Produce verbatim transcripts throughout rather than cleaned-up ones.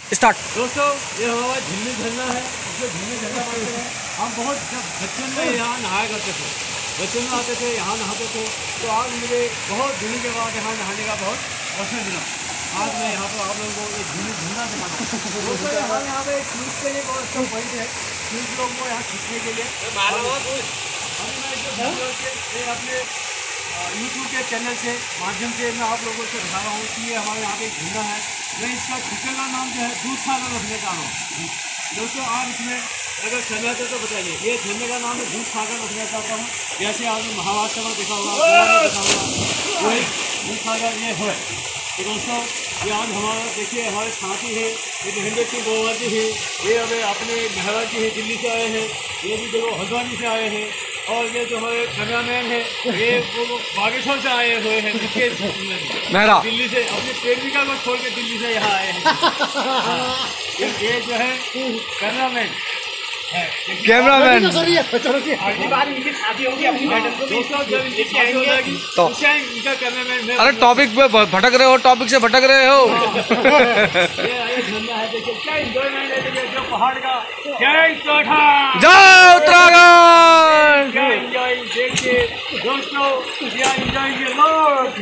Start. दोस्तों ये हमारा झिल्ली झरना है, इसको झिल्ली झरना बोलते हैं। हम बहुत जब बचपन में यहाँ नहाया करते थे, बचपन में आते थे, यहाँ नहाते थे। तो आज मुझे बहुत दिनों के बाद यहाँ नहाने का बहुत अवसर मिला। आज मैं यहाँ पर आप लोगों को एक झिल्ली झरना दिखाना हूँ। दोस्तों यहाँ यहाँ पे खींच के लिए बहुत अच्छा पॉइंट है, खींच लोग को यहाँ खींचने के लिए। अभी मैं जो अपने यूट्यूब के चैनल से माध्यम से मैं आप लोगों से दिखा रहा हूँ कि ये हमारे यहाँ पे एक झरना है। मैं इसका खिचड़ का नाम जो है दूध सागर रखने का हूँ। दोस्तों आप इसमें अगर समय है तो बताइए, ये झरने का नाम है दूध सागर रखना चाहता हूँ। जैसे आपने महाराष्ट्र में देखा होगा, गोवा में देखा होगा, वही दूध सागर ये है। तो दोस्तों ये आज हमारा देखिए हमारे साथी है, ये महेंद्र सिंह गोवा जी है, ये हमें अपने मेहरा जी है, दिल्ली से आए हैं। ये भी देखो हल्द्वानी से आए हैं। और ये जो हमारे कैमरामैन है ये वो बागेश्वर से आए हुए हैं, मेहरा दिल्ली से अपनी प्रेमिका को छोड़ के दिल्ली से यहाँ आए हैं। ये जो है कैमरामैन कैमरामैन अगली बार इनकी शादी होगी अपनी मैडम को दोस्तों जब इनकी शादी हो जाएगी तो इनका कैमरामैन। अरे टॉपिक पे भटक रहे हो, टॉपिक से भटक रहे हो। ये झरना है, देखिए क्या एंजॉयमेंट है, देखिए जो पहाड़ का जय उत्तराखंड, जय उत्तराखंड। क्या एंजॉय देखिए दोस्तों, क्या एंजॉय ये लोग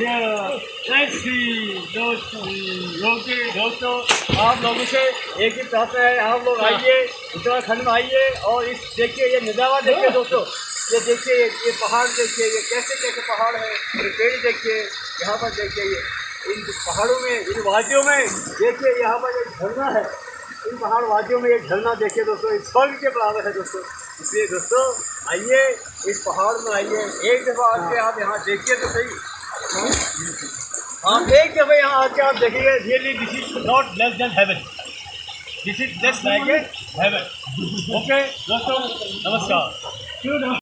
दोस्तों दोस्तों आप लोगों से एक ही प्रार्थना है, आप लोग आइए उत्तराखंड में आइए और इस देखिए ये नज़ारा देखिए दोस्तों। ये देखिए ये पहाड़ देखिए, ये कैसे कैसे पहाड़ है, ये पेड़ देखिए, यहाँ पर देखिए ये इन पहाड़ों में, इन वादियों में देखिए यहाँ पर एक झरना है। इन पहाड़ वादियों में एक झरना देखिए दोस्तों, इस स्वर्ग के बराबर है दोस्तों। इसलिए दोस्तों आइए इस पहाड़ में आइए, एक दफ़ा आके आप यहाँ देखिए तो सही। आप एक दफ़ा यहाँ आके आप देखिए, really this is not less than heaven, this is just like a heaven. Okay दोस्तों नमस्कार।